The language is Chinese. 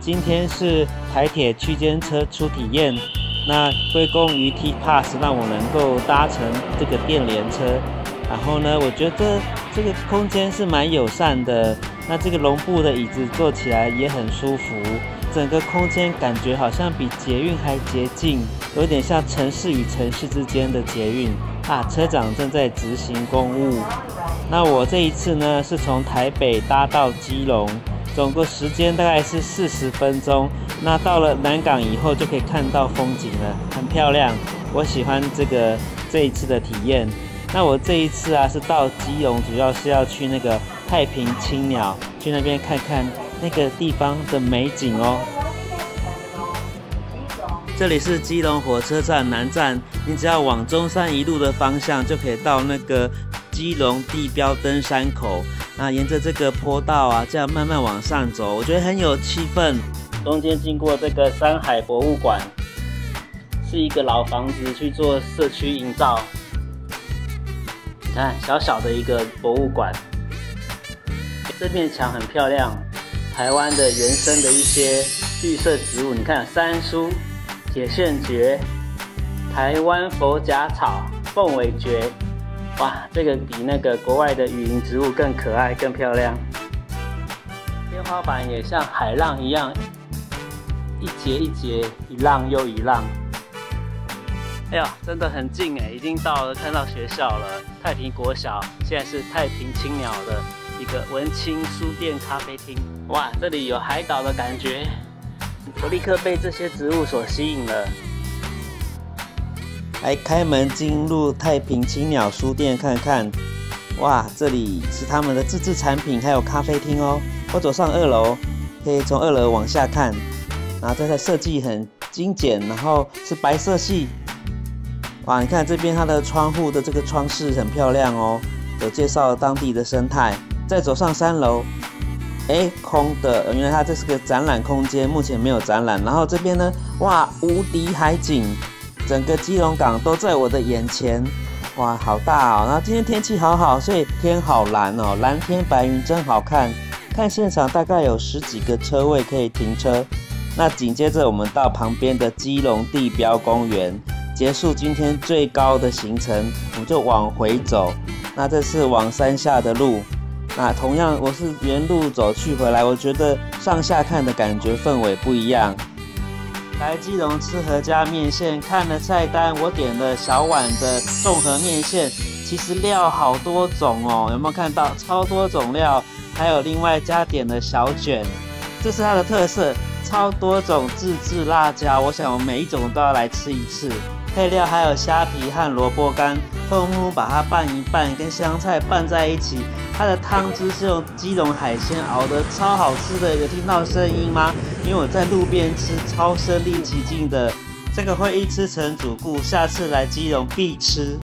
今天是台铁区间车初体验，那归功于 T-Pass 让我能够搭乘这个电联车。然后呢，我觉得这个空间是蛮友善的，那这个绒布的椅子坐起来也很舒服，整个空间感觉好像比捷运还洁净，有点像城市与城市之间的捷运啊。车长正在执行公务。那我这一次呢是从台北搭到基隆，总共时间大概是40分钟。那到了南港以后就可以看到风景了，很漂亮。我喜欢这一次的体验。那我这一次啊是到基隆，主要是要去那个太平青鸟，去那边看看那个地方的美景哦。这里是基隆火车站南站，你只要往中山一路的方向就可以到那个基隆地标登山口。那沿着这个坡道啊，这样慢慢往上走，我觉得很有气氛。中间经过这个山海博物馆，是一个老房子去做社区营造。你看，小小的一个博物馆，这面墙很漂亮，台湾的原生的一些绿色植物，你看杉树、铁线蕨、台湾佛甲草、凤尾蕨，哇，这个比那个国外的雨林植物更可爱、更漂亮。天花板也像海浪一样，一节一节，一浪又一浪。哎呀，真的很近哎，已经到了，看到学校了，太平国小，现在是太平青鸟的一个文青书店咖啡厅。哇，这里有海岛的感觉，我立刻被这些植物所吸引了。来开门进入太平青鸟书店看看。哇，这里是他们的自制产品，还有咖啡厅哦。我走上2楼，可以从2楼往下看，然后这个设计很精简，然后是白色系。哇，你看这边它的窗户的这个窗饰很漂亮哦，有介绍当地的生态。再走上3楼，空的，原来它这是个展览空间，目前没有展览。然后这边呢，哇，无敌海景，整个基隆港都在我的眼前，哇，好大哦。然后今天天气好好，所以天好蓝哦，蓝天白云真好看。看现场大概有10几个车位可以停车。那紧接着我们到旁边的基隆地标公园。结束今天最高的行程，我们就往回走。那这是往山下的路，那同样我是原路走去回来，我觉得上下看的感觉氛围不一样。来基隆吃何家面线，看了菜单，我点了小碗的综合面线，其实料好多种哦，有没有看到？超多种料，还有另外加点了小卷，这是它的特色，超多种自制辣椒，我想我每一种都要来吃一次。配料还有虾皮和萝卜干，豆腐把它拌一拌，跟香菜拌在一起。它的汤汁是用基隆海鲜熬的，超好吃的。有听到声音吗？因为我在路边吃，超身临其境的。这个会一吃成主顾，下次来基隆必吃。